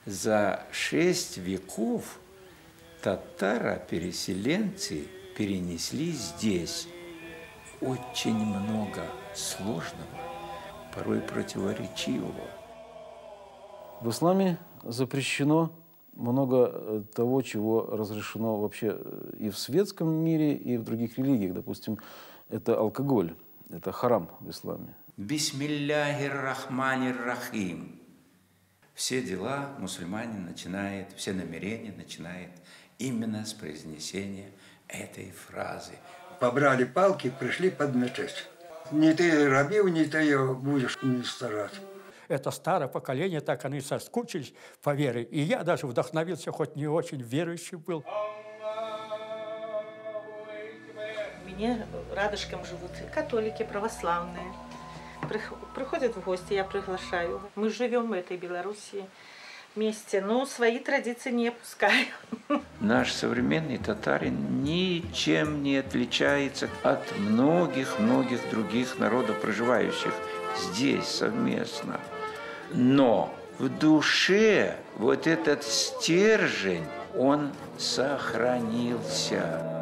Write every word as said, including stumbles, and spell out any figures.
За шесть веков татаро-переселенцы перенесли здесь очень много сложного, порой противоречивого. В исламе запрещено много того, чего разрешено вообще и в светском мире, и в других религиях. Допустим, это алкоголь, это харам в исламе. Бисмилляхир-рахманир-рахим. Все дела мусульманин начинает, все намерения начинает именно с произнесения этой фразы. Побрали палки, пришли под мечеть. Не ты робил, не ты ее будешь не стараться. Это старое поколение, так они соскучились по вере. И я даже вдохновился, хоть не очень верующий был. У меня рядышком живут католики, православные. Приходят в гости, я приглашаю. Мы живем в этой Белоруссии вместе, но свои традиции не опускаем. Наш современный татарин ничем не отличается от многих-многих других народов, проживающих здесь совместно. Но в душе вот этот стержень, он сохранился.